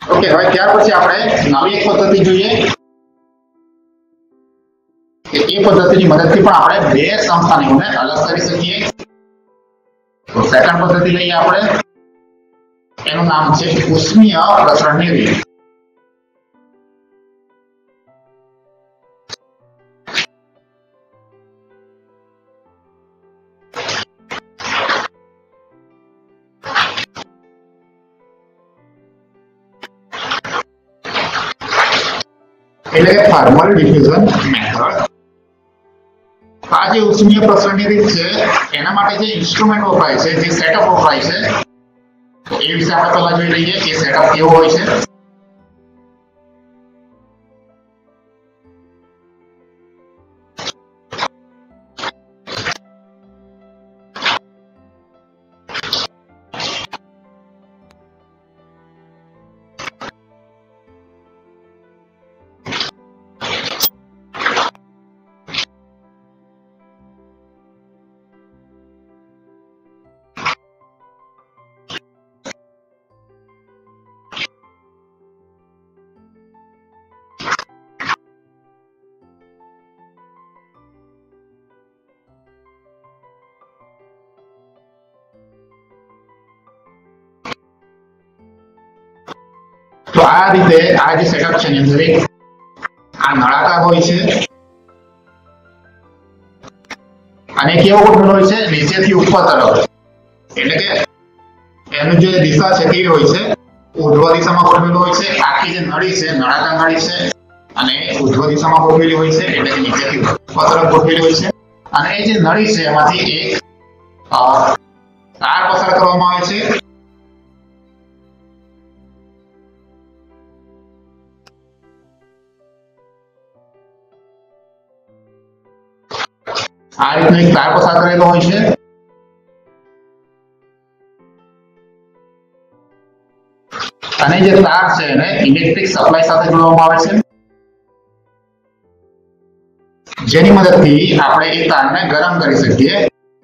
Okay, હવે ત્યાર પછી આપણે નવી એક પદ્ધતિ જોઈએ કે એ પદ્ધતિની મદદથી પણ આપણે બે સમસ્થાનિકોને અલગ કરી શકીએ. તો સેકન્ડ પદ્ધતિ લઈએ આપણે, એનું નામ છે ઉષ્મીય પ્રસરણની રીત. એટલે કે થર્મલ ડિફ્યુઝન મેથડ. આ જે ઉષ્મીય પ્રસરણની રીત છે એના માટે જે ઇન્સ્ટ્રુમેન્ટ વપરાય છે, જે સેટઅપ વપરાય છે, તો એ વિશે આપણે પહેલા જોઈ લઈએ કે સેટઅપ કેવો હોય છે. તો આ રીતે આ જે સેટઅપ છે એની અંદર આ નળાકાર હોય છે અને કેવો ગોઠવેલો હોય છે, નીચેથી ઉપર તરફ. એટલે કે એનું જે દિશા છે કેવી હોય છે, ઉર્ધ્વ દિશામાં ગોઠવેલું હોય છે. આખી જે નળી છે નળાકાર નળી છે અને ઉર્ધ્વ દિશામાં ગોઠવેલી હોય છે, એટલે કે નીચેથી ઉપર તરફ ગોઠવેલી હોય છે. અને એ જે નળી છે એમાંથી એક તાર પસાર કરવામાં આવે છે. આ રીતનો એક તાર પસાર કરેલો હોય છે. અને જે તાર છે એને ઇલેક્ટ્રિક સપ્લાય સાથે જોડવામાં આવે છે, જેની મદદથી આપણે એ તારને ગરમ કરી શકીએ.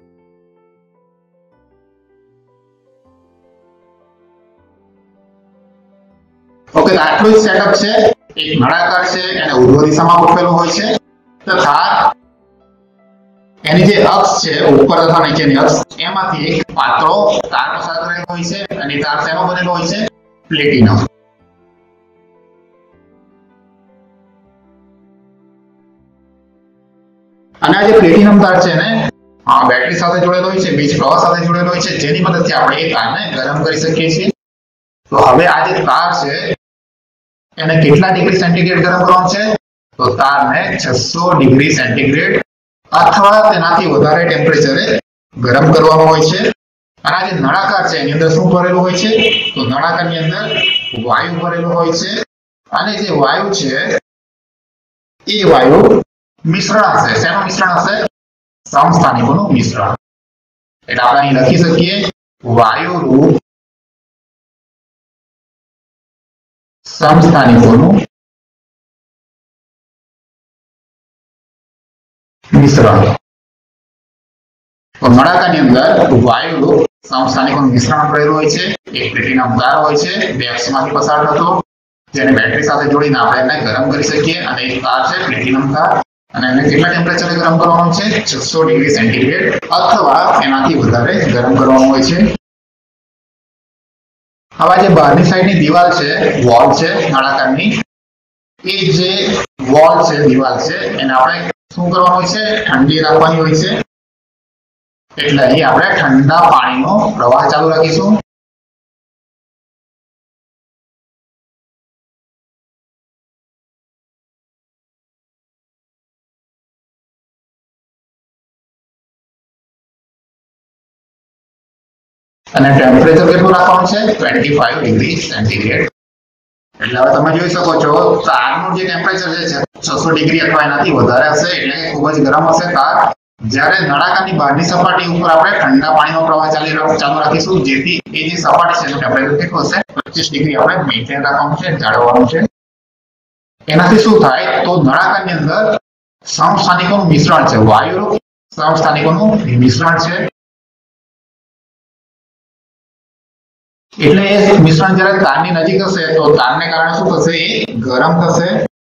ઓકે, આટલું જ સેટઅપ છે. એક નળાકાર છે, એને ઉર્ધ્વ દિશામાં ગોઠવેલું હોય છે તથા એની જે અક્ષ છે ઉપર તથા નીચેની અક્ષ એમાંથી એક પાતળો તાર પસાર કરેલો હોય છે. અને તાર શેનો બનેલો હોય છે? પ્લેટિનમ. અને આ જે પ્લેટિનમ તાર છે ને બેટરી સાથે જોડેલો હોય છે, વીજ પ્રવાહ સાથે જોડેલો હોય છે, જેની મદદથી આપણે એ તારને ગરમ કરી શકીએ છીએ. તો હવે આ જે તાર છે એને કેટલા ડિગ્રી સેન્ટીગ્રેડ ગરમ કરવાનું છે? તો તારને 600 ડિગ્રી સેન્ટીગ્રેડ અથવા તેનાથી વધારે ટેમ્પરેચરે ગરમ કરવામાં હોય છે. અને આ જે નળાકાર છે એની અંદર શું ભરેલું હોય છે? તો નળાકારની અંદર વાયુ ભરેલું હોય છે. અને જે વાયુ છે એ વાયુ મિશ્રણ હશે. શેનું મિશ્રણ હશે? સમસ્થાનિકોનું મિશ્રણ. એટલે આપણે અહીં લખી શકીએ વાયુ રૂપ સમસ્થાનિકોનું મિશ્રણ. તો નળાકારની અંદર વાયુ રૂપ સમસ્થાનિકોનું મિશ્રણ ભરેલું હોય છે. એક પ્લેટિનમ તાર હોય છે બે અક્ષમાંથી પસાર થતો, જેને બેટરી સાથે જોડીને આપણે એને ગરમ કરી શકીએ. અને એક તાર છે પ્લેટિનમ તાર, અને એને કેટલા ટેમ્પરેચરે ગરમ કરવાનું છે? 600 ડિગ્રી સેન્ટીગ્રેડ અથવા એનાથી વધારે ગરમ કરવાનું હોય છે. હવે જે બહારની સાઈડની દિવાલ છે, વોલ છે નળાકારની, એ જે વોલ છે, દિવાલ છે, એને આપણે શું કરવાનું હોય છે? ઠંડી રાખવાની હોય છે. એટલે અહીં આપણે ઠંડા પાણીનો પ્રવાહ ચાલુ રાખીશું. અને ટેમ્પરેચર કેટલું રાખવાનું છે? 25 ડિગ્રી સેન્ટીગ્રેડ. એટલે હવે તમે જોઈ શકો છો તારનું જે ટેમ્પરેચર છે 600 ડિગ્રી અથવા એનાથી વધારે હશે, એટલે કે ખૂબ જ ગરમ હશે તાર. જ્યારે નળાકારની બહારની સપાટી ઉપર આપણે ઠંડા પાણીનો પ્રવાહ ચાલુ રાખીશું, જેથી એ જે સપાટી છે એનું ટેમ્પરેચર કેટલું હશે? 25 ડિગ્રી આપણે મેઇન્ટેન રાખવાનું છે, જાળવવાનું છે. એનાથી શું થાય? તો નળાકારની અંદર સમસ્થાનિકોનું મિશ્રણ છે, વાયુરૂપ સમસ્થાનિકોનું મિશ્રણ છે. એટલે એ મિશ્રણ જ્યારે તારની નજીક હશે તો તારને કારણે શું થશે, એ ગરમ થશે.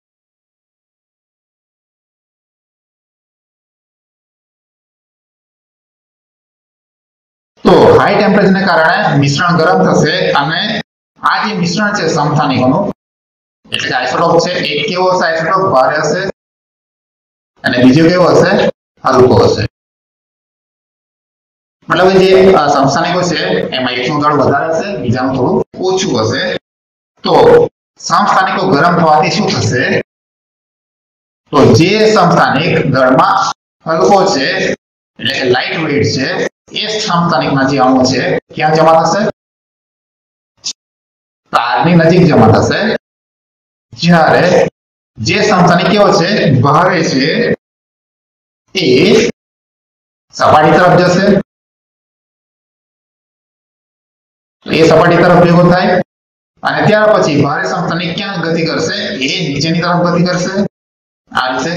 તો હાઈ ટેમ્પરેચરને કારણે મિશ્રણ ગરમ થશે અને આ જે મિશ્રણ છે સમસ્થાનિકોનું, એટલે કે આઇસોટોપ છે, એક કેવો હશે, આઇસોટોપ ભારે હશે અને બીજો કેવો હશે, હલકો હશે. મતલબ જે સમસ્થાનિકો છે એમાં એકનું દળ વધારે હશે, બીજાનું થોડું ઓછું હશે. તો સમસ્થાનિકો ગરમ થવાથી શું થશે, તો જે સમસ્થાનિક દળમાં હલકો છે એટલે કે લાઇટ વેઇટ છે, એ સમસ્થાનિકના જે અણુ છે ક્યાં જમા થશે, તારની નજીક જમા થશે. જ્યારે જે સમસ્થાનિક કેવો છે, ભારે છે, એ સપાટી તરફ જશે. એ સપાટી તરફ ભેગો થાય અને ત્યાર પછી ભારે સમસ્થાનિક ક્યાં ગતિ કરશે, એ નીચેની તરફ ગતિ કરશે, આ રીતે.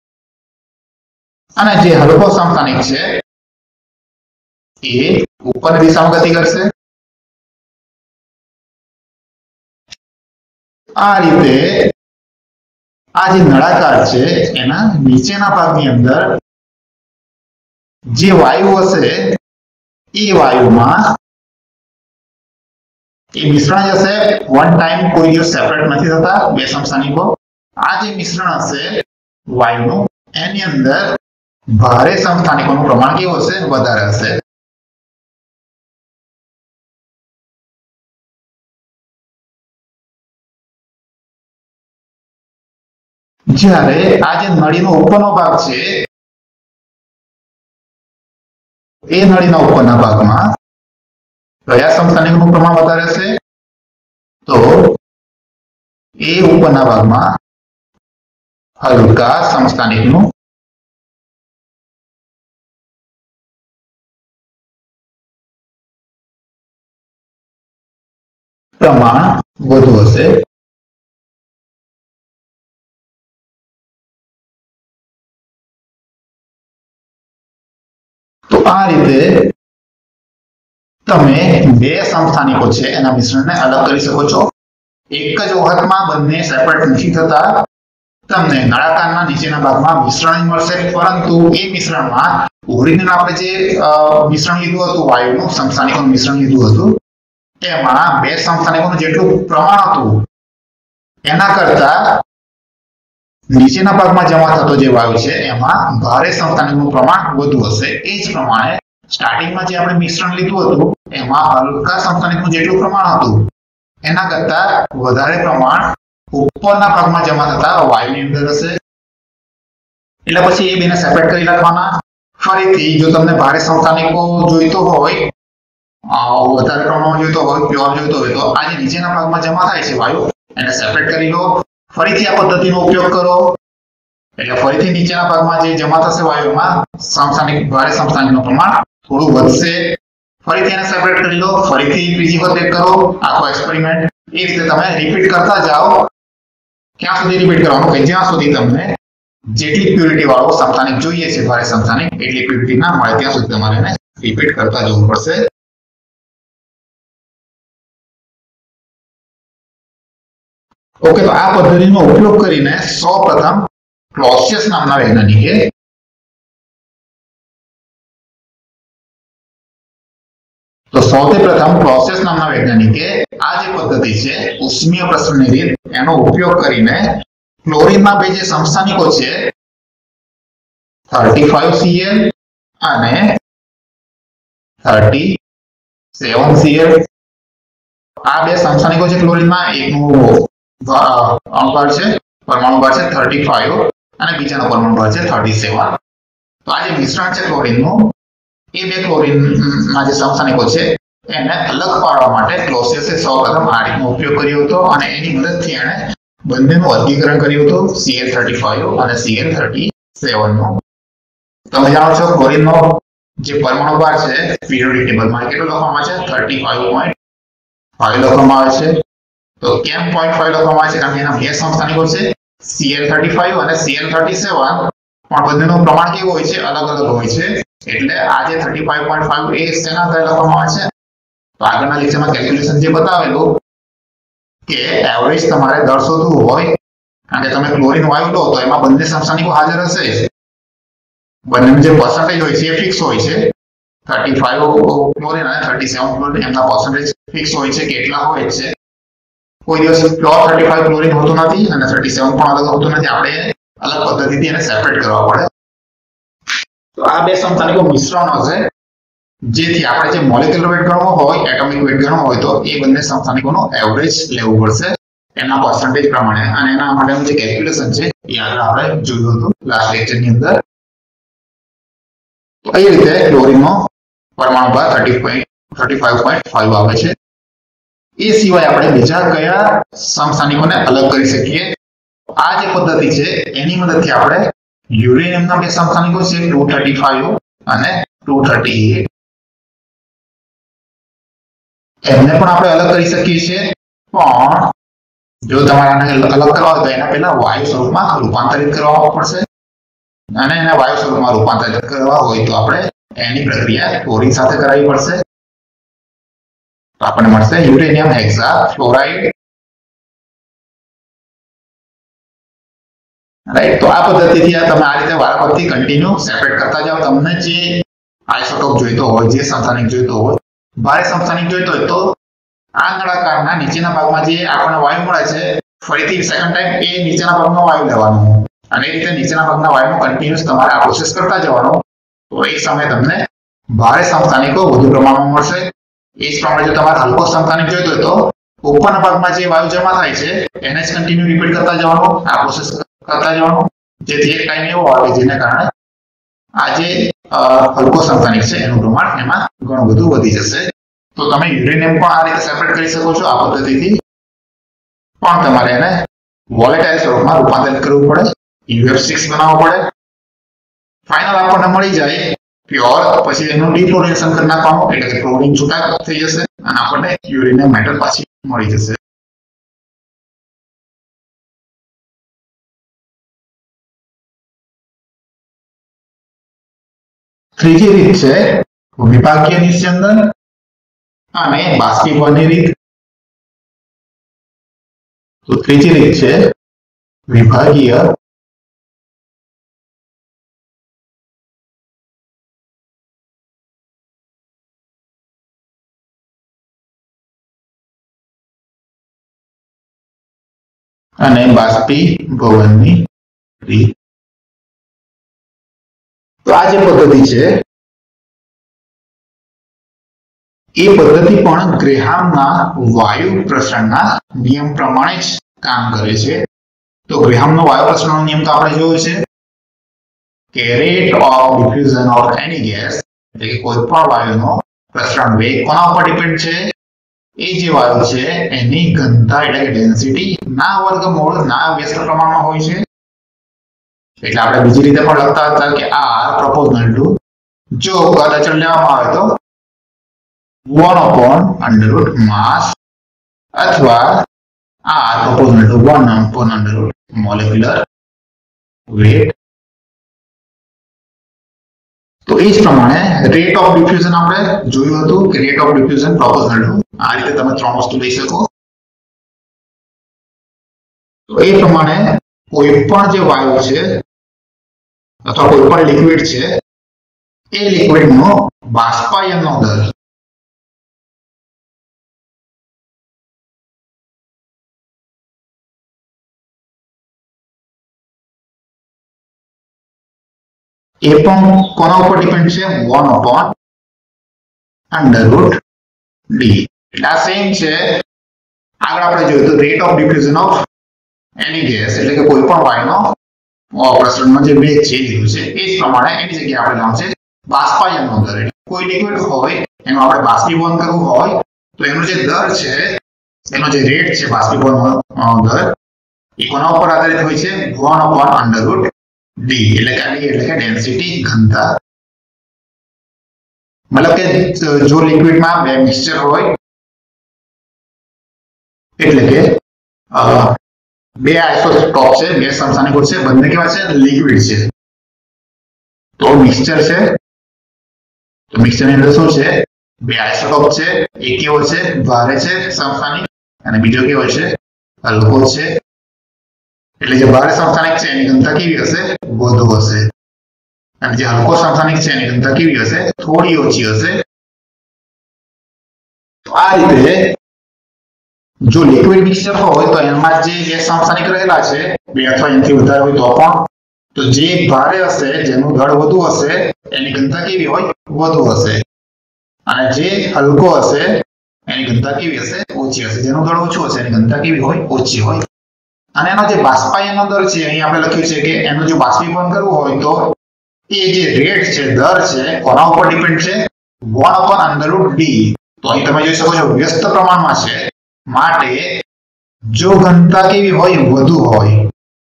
અને જે હલકો સમસ્થાનિક છે એ ઉપરની દિશામાં ગતિ કરશે. આ રીતે આ જે નળાકાર છે એના નીચેના ભાગની અંદર જે વાયુ હશે એ વાયુમાં એ મિશ્રણ જશે. વન ટાઈમ કોઈ દિવસ સેપરેટ નથી થતા બે સમસ્થાનિકો. આ જે મિશ્રણ હશે વાયુનું, એની અંદર ભારે સમસ્થાનિકોનું પ્રમાણ કેવું હશે, વધારે હશે. જ્યારે આ જે નળીનો ઉપરનો ભાગ છે, એ નળીના ઉપરના ભાગમાં કયા સમસ્થાનિકનું પ્રમાણ વધારે હશે, તો એ ઉપરના ભાગમાં હલકા સમસ્થાનિકનું પ્રમાણ વધુ હશે. તો આ રીતે તમે બે સમસ્થાનિકો છે એના મિશ્રણને અલગ કરી શકો છો. એક જ વખતમાં બંને સેપરેટ નથી થતા. તમને નળાકારના નીચેના ભાગમાં મિશ્રણ મળશે, પરંતુ એ મિશ્રણમાં ઓરિજિનલ આપણે જે મિશ્રણ લીધું હતું, વાયુનું સમસ્થાનિકોનું મિશ્રણ લીધું હતું, એમાં બે સમસ્થાનિકોનું જેટલું પ્રમાણ હતું એના કરતા નીચેના ભાગમાં જમા થતો જે વાયુ છે એમાં ભારે સમસ્થાનિકનું પ્રમાણ વધુ હશે. એ જ પ્રમાણે સ્ટાર્ટિંગમાં જે આપણે મિશ્રણ લીધું હતું એમાં હલકા સમસ્થાનિકનું જેટલું પ્રમાણ હતું એના કરતા વધારે પ્રમાણ ઉપરના ભાગમાં જમા થતા વાયુની અંદર હશે. એટલે પછી એ બેને સેપરેટ કરી નાખવાના. ફરીથી જો તમને ભારે સમસ્થાનિકો જોઈતો હોય, વધારે પ્રમાણમાં જોઈતો હોય, પ્યોર જોઈતો હોય, તો આ જે નીચેના ભાગમાં જમા થાય છે વાયુ, એને સેપરેટ કરી લો. ફરીથી આ પદ્ધતિનો ઉપયોગ કરો એટલે ફરીથી નીચેના ભાગમાં જે જમા થશે વાયુમાં સમસ્થાનિક, ભારે સમસ્થાનિકનું પ્રમાણ થોડું વધશે. ફરીથી એને સેપરેટ કરી લો, ફરીથી બીજી વખત કરો આખો એક્સપેરિમેન્ટ. એ રીતે તમે રિપીટ કરતા જાઓ. ક્યાં સુધી રિપીટ કરવાનું, કે જ્યાં સુધી તમને જેટલી પ્યુરિટી વાળો સમસ્થાનિક જોઈએ છે, ભારે સમસ્થાનિક, એટલી પ્યુરિટી ના મળે ત્યાં સુધી તમારે એને રિપીટ કરતા જવું પડશે. ઓકે, તો આ પદ્ધતિનો ઉપયોગ કરીને સૌપ્રથમ ક્લોસિયસ નામના વૈજ્ઞાનિકે સૌથી પ્રથમ ક્લોસિયસ નામના વૈજ્ઞાનિકે આ જે પદ્ધતિ છે ઉષ્મીય પ્રસરણની રીત, એનો ઉપયોગ કરીને ક્લોરીનના બે જે સમસ્થાનિકો છે 35Cl અને 37Cl, આ બે સમસ્થાનિકો છે ક્લોરીનના, એકનું અણુભાર છે, પરમાણુ ભાર છે 35 અને બીજાનો પરમાણુ ભાર છે 37. તો આ જે મિશ્રણ છે ક્લોરીનનું, એ બે ક્લોરીનના જે સમસ્થાનિકો છે એને અલગ પાડવા માટે ક્લોસિયસે સૌપ્રથમ આ રીતનો ઉપયોગ કર્યો હતો અને એની મદદથી એણે બંનેનું વર્ગીકરણ કર્યું હતું, Cl35 અને Cl37 નું. તમે જાણો છો ક્લોરીનનો જે પરમાણુ ભાર છે પીરિયોડિક ટેબલમાં કેટલો લખવામાં આવે છે, 35.5 લખવામાં આવે છે. તો કેમ 0.5 લખવામાં આવે છે, કારણ કે એના બે સમસ્થાનિકો છે Cl35 અને Cl37, પણ બંનેનું પ્રમાણ કેવું હોય છે, અલગ અલગ હોય છે. એટલે આ જે 35.5 એ શેના આધારે લખવામાં આવે છે, तो આગળના લેક્ચરમાં કેલ્ક્યુલેશન જે બતાવેલું કે એવરેજ તમારે દર શોધવું હોય કારણ કે તમે ક્લોરીન વાયુ લો તો એમાં બંને સમસ્થાનિકો હાજર હશે બંનેનું જે પર્સન્ટેજ હોય છે એ ફિક્સ હોય છે 35 ક્લોરીન અને 37 ક્લોરીન એમના પર્સન્ટેજ ફિક્સ હોય છે કેટલા હોય છે કોઈ દિવસ પ્યોર 35 ક્લોરીન હોતું નથી અને 37 પણ અલગ હોતું નથી આપણે અલગ પદ્ધતિથી એને સેપરેટ કરવા પડે તો આ બે સમસ્થાનિકો મિશ્રણ હશે જેથી આપણે જે મોલેક્યુલર વેટ ગણવો હોય એટોમિક વેટ ગણવો હોય તો એ બંને સમસ્થાનિકોનો એવરેજ લેવું પડશે એના પર્સન્ટેજ પ્રમાણે અને એના માટેનું જે કેલ્ક્યુલેશન છે એ આગળ આપણે જોયું હતું લાસ્ટ લેક્ચરની અંદર તો એ રીતે ક્લોરીનનો પરમાણુ ભાર 35.5 આવે છે એ સિવાય આપણે બીજા કયા સમસ્થાનિકોને અલગ કરી શકીએ આ જે પદ્ધતિ છે એની મદદથી આપણે યુરેનિયમના બે સમસ્થાનિકો છે 235 અને 238 એમને પણ આપણે અલગ કરી શકીએ છીએ પણ જો તમારે આને અલગ કરવા હોય તો એના પહેલા વાયુ સ્વરૂપમાં રૂપાંતરિત કરવા પડશે અને એને વાયુ સ્વરૂપમાં રૂપાંતરિત કરવા હોય તો આપણે એની પ્રક્રિયા ક્લોરીન સાથે કરાવવી પડશે તો આપણને મળશે યુરેનિયમ હેક્સા ફ્લોરાઇડ રાઈટ તો આ પદ્ધતિથી તમે આ રીતે વારાફરતી કન્ટિન્યુ સેપરેટ કરતા જાઓ તમને જે આઇસોટોપ જોઈતો હોય જે સમસ્થાનિક જોઈતો હોય ભારે સમસ્થાનિક જોઈતો હોય તો આ નળાકારના નીચેના ભાગમાં જે આપણને વાયુ મળે છે ફરીથી સેકન્ડ ટાઈમ એ નીચેના ભાગમાં વાયુ લેવાનું અને એ રીતે નીચેના ભાગના વાયુનો કન્ટિન્યુઅસ તમારે આ પ્રોસેસ કરતા જવાનો તો એક સમયે તમને ભારે સમસ્થાનિકો વધુ પ્રમાણમાં મળશે એ જ પ્રમાણે જો તમારે હલકો સમસ્થાનિક જોઈતો હોય તો ઉપરના ભાગમાં જે વાયુ જમા થાય છે એને જ કન્ટિન્યુ રિપીટ કરતા જવાનો આ પ્રોસેસ કરતા જવાનું જેથી એક ટાઈમ એવો આવે જેને કારણે આ જે હલકો સમસ્થાનિક છે એનું પ્રમાણ એમાં ઘણું બધું વધી જશે તો તમે યુરેનિયમ પણ આ રીતે સેપરેટ કરી શકો છો આ પદ્ધતિથી પણ તમારે એને વોલેટાઇલ સ્વરૂપમાં રૂપાંતરિત કરવું પડે UF6 બનાવવો પડે ફાઇનલ આપણને મળી જાય પ્યોર પછી એનું ડિફ્લોરેશન કરી નાખવાનું એટલે કે ક્લોરીન છૂટા થઈ જશે અને આપણને યુરેનિયમ મેટલ પાછી મળી જશે ત્રીજી રીત છે વિભાગીય નિસ્યંદન અને બાષ્પીભવનની રીત તો ત્રીજી રીત છે વિભાગીય અને બાષ્પીભવનની રીત તો આ જે પદ્ધતિ છે એ પદ્ધતિ પણ ગ્રેહામના વાયુ પ્રસરણના નિયમ પ્રમાણે જ કામ કરે છે તો ગ્રેહામનો વાયુ પ્રસરણનો નિયમ તો આપણે જોયો છે કે rate of diffusion of any gas એટલે કે કોઈ પણ વાયુનો પ્રસરણ વેગ કોના ઉપર ડિપેન્ડ છે એ જે વાયુ છે એની ઘનતા એટલે કે ડેન્સિટી ના વર્ગમૂળ ના વ્યસ્ત પ્રમાણમાં હોય છે એટલે આપણે બીજી રીતે પણ લખતા હતા કે R proportional to જો કદ અચળ લેવામાં આવે તો 1/√ mass અથવા R proportional to 1/√ molecular weight તો એ જ પ્રમાણે રેટ ઓફ ડિફ્યુઝન આપણે જોયું હતું કે rate of diffusion proportional to આ રીતે તમે ત્રણ વસ્તુ લઈ શકો તો એ પ્રમાણે કોઈ પણ જે વાયુ છે અથવા કોઈ પણ લિક્વિડ છે એ લિક્વિડનો બાષ્પાયનનો દર એ પણ કોના ઉપર ડિપેન્ડ છે 1/√d એટલે આ સેમ છે આગળ આપણે જોયું તો rate of diffusion of any gas એટલે કે કોઈ પણ વાયુનો પ્રસરણનો જે વેગ છે લીધું છે એ જ પ્રમાણે એની જગ્યાએ આપણે નામ છે બાષ્પાયનનો દર એટલે કોઈ લિક્વિડ હોય એનું આપણે બાષ્પીભવન કરવું હોય તો એનો જે દર છે એનો જે રેટ છે બાષ્પીભવનનો દર એ કોના ઉપર આધારિત હોય છે 1/√d એટલે કે ડેન્સિટી ઘનતા मतलब કે જો લિક્વિડમાં બે મિક્સચર હોય એટલે કે બે આઇસોટોપ છે બે સમસ્થાનિકો છે બંને કેવા છે લિક્વિડ છે તો મિક્સચર છે તો મિક્સચર ની અંદર શું છે બે આઇસોટોપ છે, એક કેવો છે ભારે છે સમસ્થાનિક અને બીજો કેવો છે હલકો છે। એટલે જે ભારે સમસ્થાનિક છે એની ઘનતા કેવી હશે વધુ હશે અને જે હલકો સમસ્થાનિક છે એની ઘનતા કેવી હશે થોડી ઓછી હશે। તો આ રીતે જો લિક્વિડ મિક્સચર હોય તો એમાં જે ગેસ સમસ્થાનિક રહેલા છે બે અથવા એનાથી વધારે હોય તો પણ તો જે ભારે હશે જેનું દળ વધુ હશે એની ઘનતા કેવી હોય વધુ હશે અને જે હલકો હશે એની ઘનતા કેવી હશે ઓછી હશે જેનું દળ ઓછું હશે એની ઘનતા કેવી હોય ઓછી હોય। અને એનો જે બાષ્પાયનનો દર છે અહીં આપણે લખ્યું છે કે એનું જો બાષ્પીભવન કરવું હોય તો એ જે રેટ છે દર છે કોના ઉપર ડિપેન્ડ છે 1/√d। તો અહીં તમે જોઈ શકો છો વ્યસ્ત પ્રમાણમાં છે માટે જો ઘનતા કેવી હોય વધુ હોય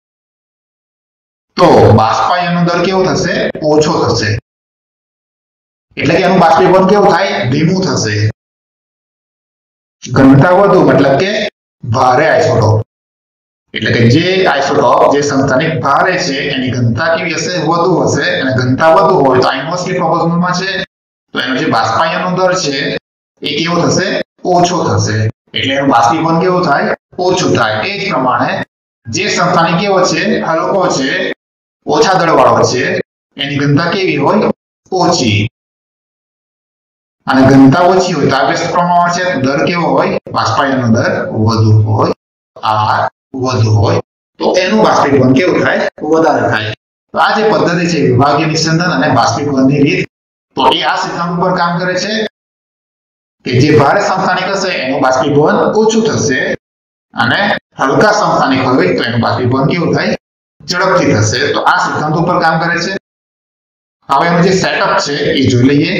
તો બાષ્પાયનનો દર કેવો થશે ઓછો થશે એટલે કે એનું બાષ્પીભવન કેવું થાય ધીમું થશે। ઘનતા વધુ મતલબ કે ભારે આઇસોટોપ એટલે કે જે આઇસોટોપ જે સમસ્થાનિક ભારે છે એની ઘનતા કેવી હશે વધુ હશે અને ઘનતા વધુ હોય તો ઇન્વર્સલી પ્રોપોર્શનલમાં છે તો એનો જે બાષ્પાયનનો દર છે એ કેવો થશે ઓછો થશે એટલે એનું બાષ્પીભવન કેવું થાય ઓછું થાય। એ જ પ્રમાણે જે સમસ્થાનિક કેવો છે હલકો છે ઓછા દળવાળો છે એની ઘનતા કેવી હોય ઓછી અને ઘનતા ઓછી હોય તો આ વ્યસ્ત પ્રમાણમાં છે દર કેવો હોય બાષ્પાયનનો દર વધુ હોય આ વધુ હોય તો એનું બાષ્પીભવન કેવું થાય વધારે થાય। તો આ જે પદ્ધતિ છે વિભાગીય નિસ્યંદન અને બાષ્પીભવનની રીત તો એ આ સિદ્ધાંત ઉપર કામ કરે છે કે જે ભારે સમસ્થાનિક હશે એનું બાષ્પીભવન ઓછું થશે અને હલકા સમસ્થાનિક હોય તો એનું બાષ્પીભવન કેવું થાય ઝડપથી થશે। તો આ સિદ્ધાંત ઉપર કામ કરે છે। હવે એનું જે સેટઅપ છે એ જોઈ લઈએ।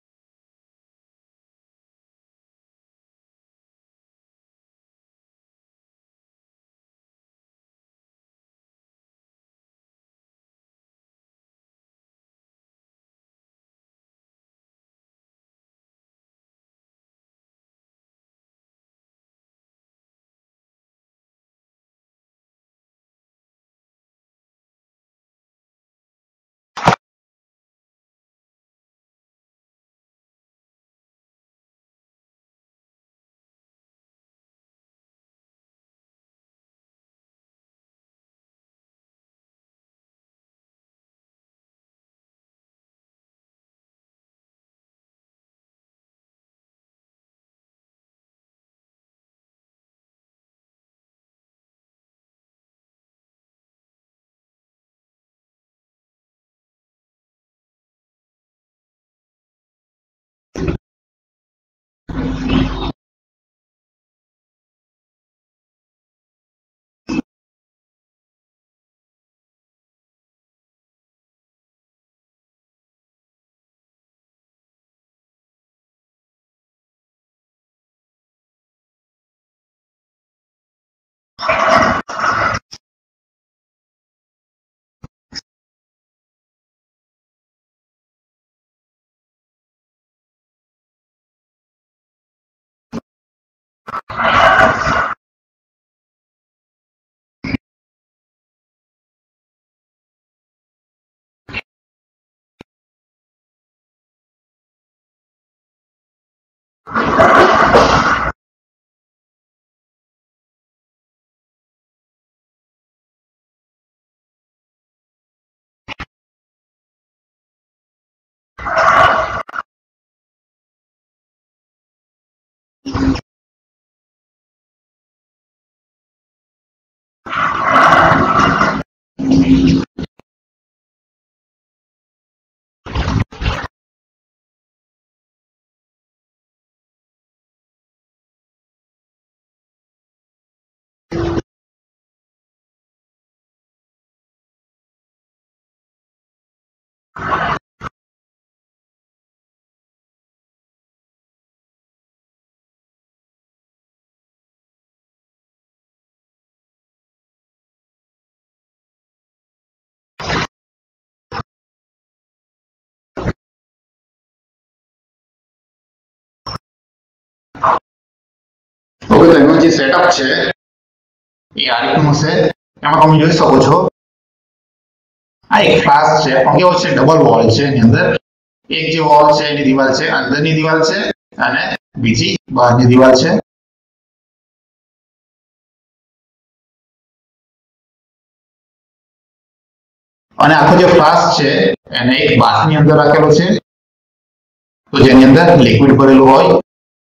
ઓકે તો એનું જે સેટઅપ છે એ આ રીતનું હશે। એમાં તમે જોઈ શકો છો આ એક ક્લાસ છે પણ કેવો છે ડબલ વોલ છે એની અંદર એક જે વોલ છે એની દિવાલ છે અંદરની દિવાલ છે અને બીજી બહારની દીવાલ છે. અને આખો જે ફ્લાસ્ક છે એને એક બાથની અંદર રાખેલો છે, તો જેની અંદર લિક્વિડ ભરેલું હોય.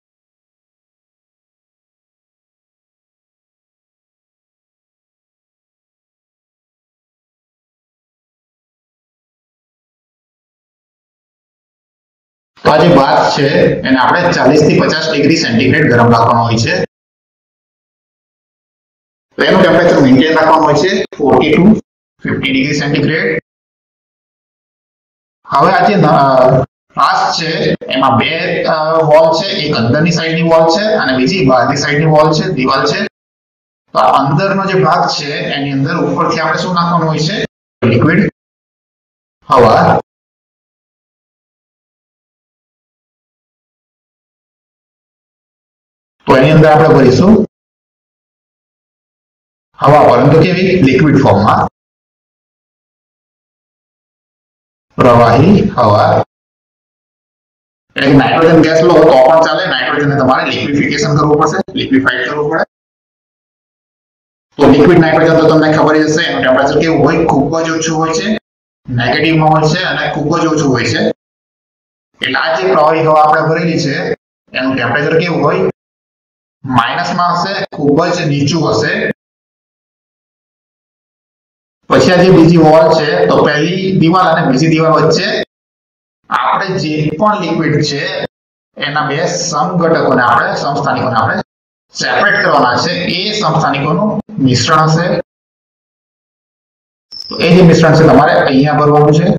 તો આ જે બાથ છે એને આપણે 40 થી 50 ડિગ્રી સેન્ટીગ્રેડ ગરમ રાખવાનો હોય છે. તો એનું ટેમ્પરેચર મેન્ટેન રાખવાનું હોય છે 40 ટુ 50 ડિગ્રી સેન્ટીગ્રેડ. હવે આ જે ફ્લાસ્ક છે એમાં બે વોલ છે, એક અંદરની સાઈડની વોલ છે અને બીજી બહારની સાઈડની વોલ છે, દીવાલ છે. તો આ અંદરનો જે ભાગ છે એની અંદર ઉપરથી આપણે શું નાખવાનું હોય છે? લિક્વિડ હવા. તો એની અંદર આપણે ભરીશું હવા, પરંતુ કેવી? લિક્વિડ ફોર્મમાં, પ્રવાહી હવા. એટલે કે નાઇટ્રોજન ગેસ લો તો પણ ચાલે, નાઇટ્રોજનને તમારે લિક્વિફિકેશન કરવું પડશે, લિક્વિફાઈડ કરવું પડે. તો લિક્વિડ નાઇટ્રોજન તો તમને ખબર જ હશે, એનું ટેમ્પરેચર કેવું હોય? ખૂબ જ ઓછું હોય છે, નેગેટિવમાં હોય છે અને ખૂબ જ ઓછું હોય છે. એટલે આ જે પ્રવાહી હવા આપણે ભરેલી છે એનું ટેમ્પરેચર કેવું હોય? માઇનસમાં હશે, ખૂબ જ નીચું હશે. પછી આ જે બીજી વોલ છે, તો પહેલી દીવાલ અને બીજી દીવાલ વચ્ચે આપણે જે પણ લિક્વિડ છે એના બે સમઘટકોને આપણે સમસ્થાનિકોને આપણે સેપરેટ કરવાના છે. એ સમસ્થાનિકોનું મિશ્રણ હશે. તો એ જે મિશ્રણ છે તમારે અહીંયા ભરવાનું છે.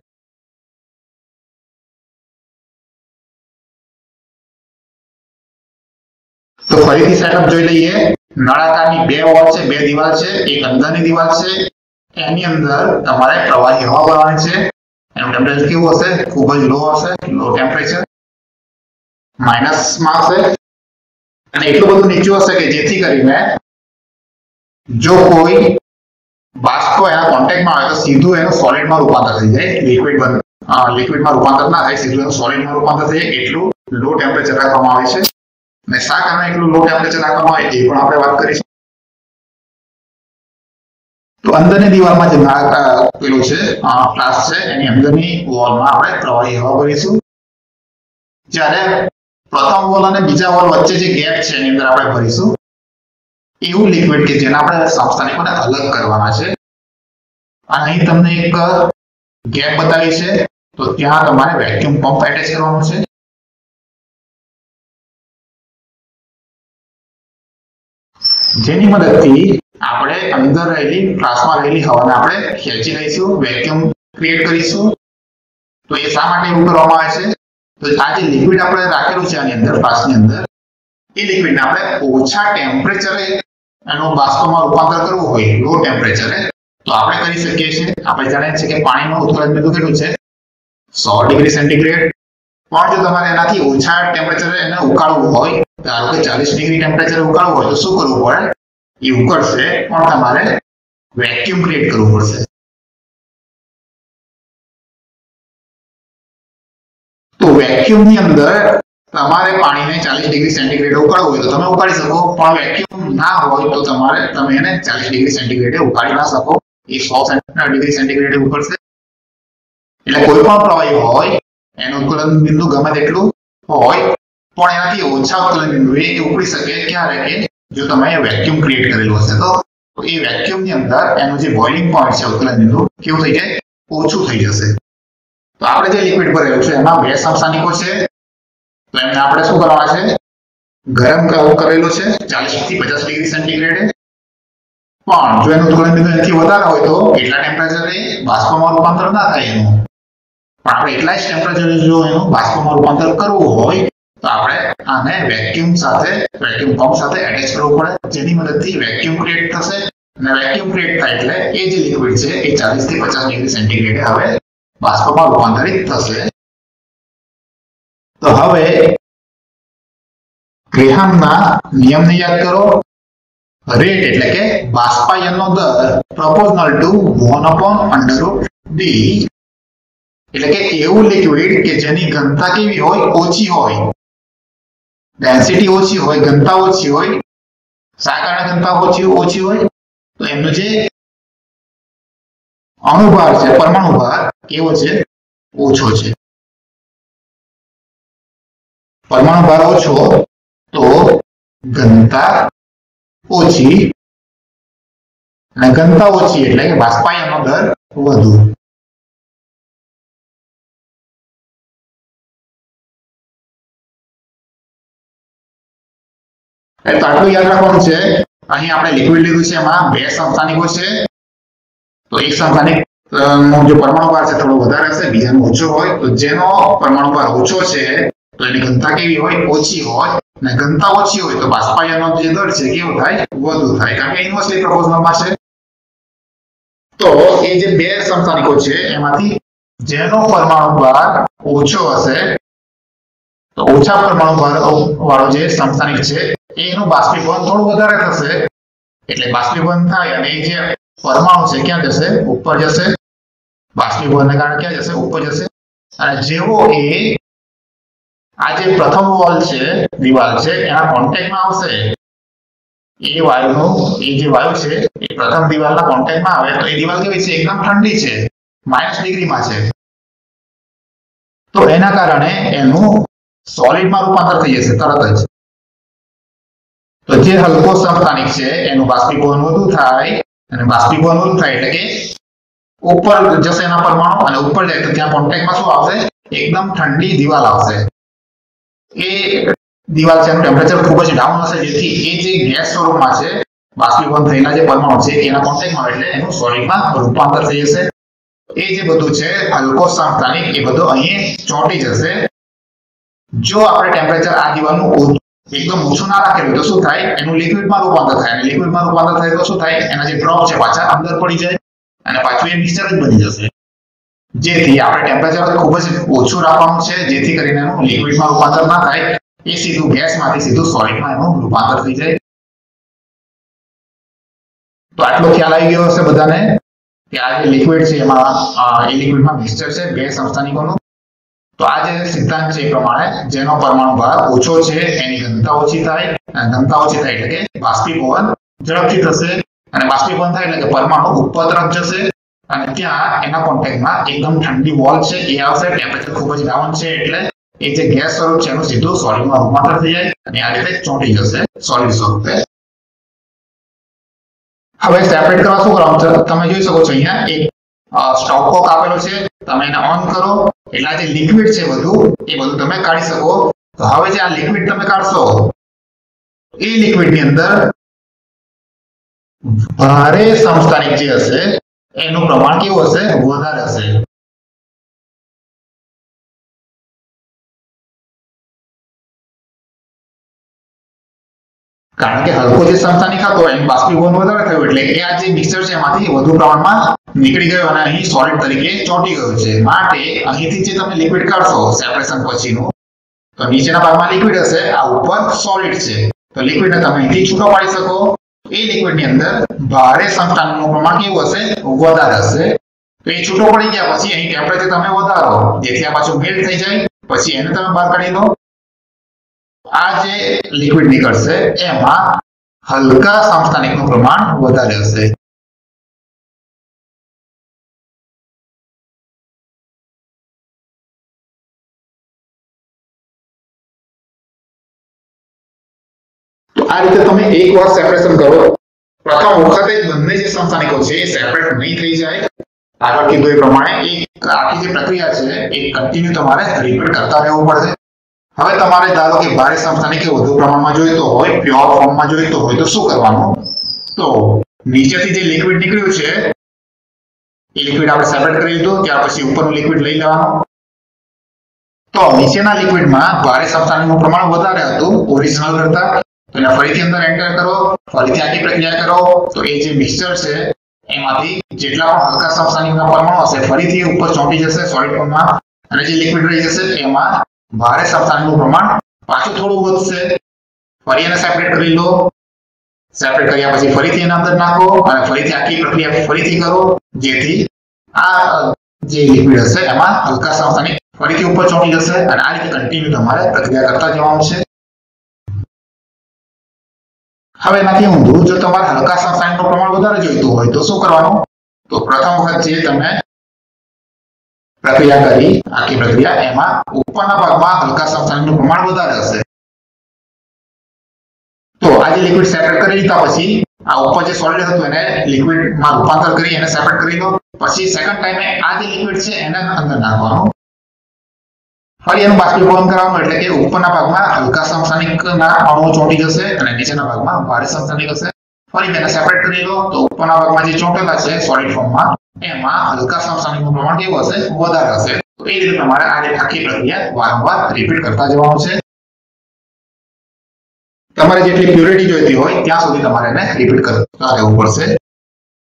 તો ફરીથી સેટઅપ જોઈ લઈએ. નળાકારની બે વોલ છે, બે દીવાલ છે, એક અંદરની દીવાલ છે. એની અંદર તમારે પ્રવાહી હવા ભરવાની છે. એનું ટેમ્પરેચર કેવું હશે? ખૂબ જ લો હશે, લો ટેમ્પરેચર, માઇનસમાં હશે. અને એટલું બધું નીચું હશે કે જેથી કરીને જો કોઈ બાષ્પ એના કોન્ટેક્ટમાં આવે તો સીધું એનું સોલિડમાં રૂપાંતર થઈ જાય. લિક્વિડમાં રૂપાંતર ના થાય, સીધું એનું સોલિડમાં રૂપાંતર થઈ જાય. એટલું લો ટેમ્પરેચર રાખવામાં આવે છે. અને શા કારણે એટલું લો ટેમ્પરેચર રાખવામાં આવે એ પણ આપણે વાત કરીશું. તો અંદરની દીવાલમાં જે પેલું છે ફ્લાસ્ક છે એની અંદરની વોલમાં આપણે પ્રવાહી હવા ભરીશું. જ્યારે પ્રથમ વોલ અને બીજા વોલ વચ્ચે જે ગેપ છે એની અંદર આપણે ભરીશું એવું લિક્વિડ કે જેને આપણે સમસ્થાનિકોને અલગ કરવાના છે. અને અહીં તમને એક ગેપ બતાવી છે, તો ત્યાં તમારે વેક્યુમ પંપ એટેચ કરવાનો છે. જેની મદદથી આપણે અંદર રહેલી ફ્લાસ્કમાં રહેલી હવાને આપણે ખેંચી લઈશું, વેક્યુમ ક્રિએટ કરીશું. તો એ શા માટે એવું કરવામાં આવે છે? તો આ જે લિક્વિડ આપણે રાખેલું છે આની અંદર, ફ્લાસ્કની અંદર, એ લિક્વિડને આપણે ઓછા ટેમ્પરેચરે એનું બાષ્પમાં રૂપાંતર કરવું હોય, લો ટેમ્પરેચરે, તો આપણે કરી શકીએ છીએ. આપણે જાણીએ છીએ કે પાણીનું ઉત્કલન બિંદુ કેટલું છે? 100 ડિગ્રી સેન્ટીગ્રેડ. પણ જો તમારે એનાથી ઓછા ટેમ્પરેચરે એને ઉકાળવું હોય, ધારો કે 40 ડિગ્રી ટેમ્પરેચરે ઉકાળવું હોય, તો શું કરવું પડે? એ ઉકળશે પણ તમારે વેક્યુમ ક્રિએટ કરવું પડશે. તો વેક્યુમની અંદર તમારે પાણીને 40 ડિગ્રી સેન્ટીગ્રેડ ઉકાળવું હોય તો તમે ઉકાળી શકો, પણ વેક્યુમ ના હોય તો તમે એને 40 ડિગ્રી સેન્ટીગ્રેડે ઉકાળી ના શકો. એ 100 ડિગ્રી સેન્ટીગ્રેડે ઉકળશે. એટલે કોઈ પણ પ્રવાહી હોય એનું ઉત્કલન બિંદુ ગમે તેટલું હોય પણ એનાથી ઓછા ઉત્કલન બિંદુ એ ઉકળી શકે. ક્યારે? કે જો તમે વેક્યુમ ક્રિએટ કરેલું હશે તો એ વેક્યુમની અંદર એનું જે બોઇલિંગ પોઈન્ટ છે, ઉત્કલન બિંદુ, કેવું થઈ જાય? ઓછું થઈ જશે. તો આપણે જે લિક્વિડ ભરેલું છે એમાં બે સમસ્થાનિકો છે, તો એમને આપણે શું કરવાના છે? ગરમ કરેલું છે 40 થી 50 ડિગ્રી સેન્ટીગ્રેડે. પણ જો એનું ઉત્કલન બિંદુ એનાથી વધારે હોય તો એટલા ટેમ્પરેચરે બાષ્પમાં રૂપાંતર ના થાય એનું. પણ આપણે એટલા જ ટેમ્પરેચરે જો એનું બાષ્પમાં રૂપાંતર કરવું હોય તો આપણે આને વેક્યુમ પંપ સાથે એટેચ કરવું પડે. જેની મદદથી વેક્યુમ ક્રિએટ થશે. અને વેક્યુમ ક્રિએટ થાય એટલે એ જે લિક્વિડ છે એ 40 થી 50 ડિગ્રી સેન્ટીગ્રેડે હવે બાષ્પમાં રૂપાંતરિત થશે. તો હવે ગ્રેહામના નિયમને યાદ કરો. રેટ એટલે કે બાષ્પાયનનો દર પ્રોપોર્શનલ ટુ 1/√d. એટલે કે એવું લિક્વિડ કે જેની ઘનતા કેવી હોય? ઓછી હોય. डेंसिटी ओછી હોય, ઘનતા ઓછી હોય, શા કારણે ઘનતા ઓછી હોય? તો એમનો જે અણુભાર છે, પરમાણુ ભાર કેવો છે? ઓછો છે. પરમાણુ ભાર ઓછો તો ઘનતા ઓછી, અને ઘનતા ઓછી એટલે કે બાષ્પાયનનો દર વધુ. તો આટલું યાદ રાખવાનું છે. અહીં આપણે લિક્વિડ લીધું છે, એમાં બે સમસ્થાનિકો છે. તો એક સમસ્થાનિક નો જે પરમાણુ ભાર છે થોડો વધારે હશે, બીજાનો ઓછો હોય. તો જેનો પરમાણુ ભાર ઓછો છે તો એની ઘનતા કેવી હોય? ઓછી હોય. અને ઘનતા ઓછી હોય તો બાષ્પાયનનો જે દર છે કેવો થાય? વધુ થાય, કારણ કે ઇન્વર્સલી પ્રોપોર્શનલમાં છે. તો એ જે બે સમસ્થાનિકો છે એમાંથી જેનો પરમાણુ ભાર ઓછો હશે, તો ઓછા પરમાણુ ભાર વાળો જે સમસ્થાનિક છે એનું બાષ્પીભવન થોડું વધારે થશે. એટલે બાષ્પીભવન થાય અને એ જે પરમાણુ છે ક્યાં જશે? ઉપર જશે. બાષ્પીભવનને કારણે ક્યાં જશે? ઉપર જશે. અને જેવો એ આ જે પ્રથમ વોલ છે, દિવાલ છે, એના કોન્ટેક્ટમાં આવશે, એ વાયુનો એ જે વાયુ છે એ પ્રથમ દિવાલના કોન્ટેક્ટમાં આવે તો એ દિવાલ કેવી છે? એકદમ ઠંડી છે, -ડિગ્રીમાં છે. તો એના કારણે એનું સોલિડમાં રૂપાંતર થઈ જશે તરત જ. તો જે હલકો સમસ્થાનિક છે એનું બાષ્પીભવન વધુ થાય, અને બાષ્પીભવન વધુ થાય એટલે કે ઉપર જશે એના પરમાણુ, અને ઉપર જાય તો ત્યાં કોન્ટેક્ટમાં શું આવશે? એકદમ ઠંડી દિવાલ આવશે. એ દિવાલ છે એનું ટેમ્પરેચર ખૂબ જ ડાઉન હશે, જેથી એ જે ગેસ સ્વરૂપમાં છે, બાષ્પીભવન થયેલા જે પરમાણુ છે એના કોન્ટેક્ટમાં આવે એટલે એનું સોલિડમાં રૂપાંતર થઈ જશે. એ જે બધું છે હલકો સમસ્થાનિક એ બધું અહીં ચોંટી જશે. જો આપણે ટેમ્પરેચર આ દિવાલનું એકદમ ઓછું ના રાખેલું તો શું થાય? એનું લિક્વિડમાં રૂપાંતર થાય. અને લિક્વિડમાં રૂપાંતર થાય તો શું થાય? એના જે ડ્રોપ છે પાછા અંદર પડી જાય અને પાછું એ મિક્સચર જ બની જશે. જેથી આપણે ટેમ્પરેચર ખૂબ જ ઓછું રાખવાનું છે, જેથી કરીને એનું લિક્વિડમાં રૂપાંતર ના થાય. એ સીધું ગેસમાંથી સીધું સોલિડમાં એનું રૂપાંતર થઈ જાય. તો આટલો ખ્યાલ આવી ગયો હશે બધાને કે આ જે લિક્વિડ છે એમાં એ લિક્વિડમાં મિક્સચર છે બે સમસ્થાનિકોનું. તો આ જે સિદ્ધાંત છે એ પ્રમાણે જેનો પરમાણુ ભાર ઓછો છે એની ઘનતા ઓછી થાય, અને ઘનતા ઓછી થાય એટલે કે બાષ્પીભવન ઝડપથી થશે, અને બાષ્પીભવન થાય એટલે કે પરમાણુ ઉપર તરફ જશે, અને ત્યાં એના કોન્ટેક્ટમાં એકદમ ઠંડી વોલ છે એ આવશે. ટેમ્પરેચર ખૂબ જ ડાઉન છે એટલે એ જે ગેસ સ્વરૂપ છે એનું સીધું સોલિડમાં રૂપાંતર થઈ જાય અને આ રીતે ચોંટી જશે સોલિડ સ્વરૂપે. હવે સેપરેટ કરવા શું કરવાનું છે? તમે જોઈ શકો છો અહીંયા એક સ્ટોપકોક આપેલો છે. તમે એને ઓન કરો એટલે આ જે લિક્વિડ છે બધું એ બધું તમે કાઢી શકો. તો હવે જે આ લિક્વિડ તમે કાઢશો એ લિક્વિડની અંદર ભારે સમસ્થાનિક જે હશે એનું પ્રમાણ કેવું હશે? વધારે હશે. કારણ કે હલકો જે સમસ્થાનિક હતો એનું બાષ્પીભવન વધારે થયું એટલે એ આ જે મિક્સચર છે એમાંથી વધુ પ્રમાણમાં નીકળી ગયો અને અહીં સોલિડ તરીકે ચોંટી ગયું છે. માટે અહીંથી જે તમે લિક્વિડ કાઢશો સેપરેશન પછીનું, તો નીચેના ભાગમાં લિક્વિડ હશે, આ ઉપર સોલિડ છે. તો લિક્વિડને તમે અહીંથી છૂટો પાડી શકો. એ લિક્વિડની અંદર ભારે સમસ્થાનિકનું પ્રમાણ કેવું હશે? વધારે હશે. તો એ છૂટો પડી ગયા પછી અહીં ટેમ્પરેચર તમે વધારો, જેથી આ પાછું મેલ્ટ થઈ જાય. પછી એને તમે બહાર કાઢી લો. આ જે લિક્વિડ નીકળશે એમાં હલકા સમસ્થાનિકનું પ્રમાણ વધારે હશે. તો આ રીતે તમે એકવાર સેપરેશન કરો. પ્રથમ વખતે બંને જે સમસ્થાનિકો છે એ સેપરેટ નહીં થઈ જાય. આગળ કીધું એ પ્રમાણે એક આખી જે પ્રક્રિયા છે એ કન્ટિન્યુ તમારે રિપીટ કરતા રહેવું પડશે. હવે તમારે ધારો કે ભારે સમસ્થાનિક વધુ પ્રમાણમાં જોઈતો હોય, પ્યોર ફોર્મમાં જોઈતો હોય તો શું કરવાનું? તો નીચેથી જે લિક્વિડ નીકળ્યું છે એ લિક્વિડ આપણે સેપરેટ કરી લીધું, ત્યાર પછી ઉપરનું લિક્વિડ લઈ લેવાનું. તો નીચેના લિક્વિડમાં ભારે સમસ્થાનિકનું પ્રમાણ વધારે હતું ઓરિજિનલ કરતા, તો એને ફરીથી અંદર એન્ટર કરો, ફરીથી આખી પ્રક્રિયા કરો. તો એ જે મિક્સચર છે એમાંથી જેટલા પણ હલકા સમસ્થાનિકના પરમાણુ હશે ફરીથી ઉપર ચોંટી જશે સોલિડ ફોર્મમાં, અને જે લિક્વિડ રહી જશે એમાં ભારે સમસ્થાનિકનું પ્રમાણ પાછું થોડું વધશે. ફરી એને સેપરેટ કરી લો. સેપરેટ કર્યા પછી ફરીથી એના અંદર નાખો અને ફરીથી આખી પ્રક્રિયા ફરીથી કરો, જેથી આ જે લિક્વિડ હશે એમાં હલકા સમસ્થાનિક ફરીથી ઉપર ચોંટી જશે. અને આ રીતે કન્ટિન્યુ તમારે પ્રક્રિયા કરતા જવાનું છે. હવે એનાથી ઊંધું જો તમારે હલકા રાસાયણિકનું પ્રમાણ વધારે જોઈતું હોય તો શું કરવાનું? તો પ્રથમ વખત જે તમે પ્રક્રિયા કરી આખી પ્રક્રિયા એમાં ઉપરના ભાગમાં હલકા રાસાયણિકનું પ્રમાણ વધારે હશે. તો આ જે લિક્વિડ સેપરેટ કરી લીધા પછી આ ઉપર જે સોલિડ હતું એને લિક્વિડમાં રૂપાંતર કરી એને સેપરેટ કરી દો. પછી સેકન્ડ ટાઈમે આ જે લિક્વિડ છે એને અંદર નાખવાનું. ફરી એનું બાષ્પીભવન કરવાનું એટલે કે ઉપરના ભાગમાં હલકા સમસ્થાનિકના અણુઓ ચોંટી જશે અને નીચેના ભાગમાં ભારે સમસ્થાનિક હશે. ફરી તેને સેપરેટ કરી દો તો ઉપરના ભાગમાં જે ચોંટેલા છે સોલિડ ફોર્મમાં એમાં હલકા સમસ્થાનિકનું પ્રમાણ કેવું હશે? વધારે હશે. તો એ રીતે તમારે આ આખી પ્રક્રિયા વારંવાર રિપીટ કરતા જવાનું છે. તમારે જેટલી પ્યુરિટી જોઈતી હોય ત્યાં સુધી તમારે એને રિપીટ કરતા રહેવું પડશે.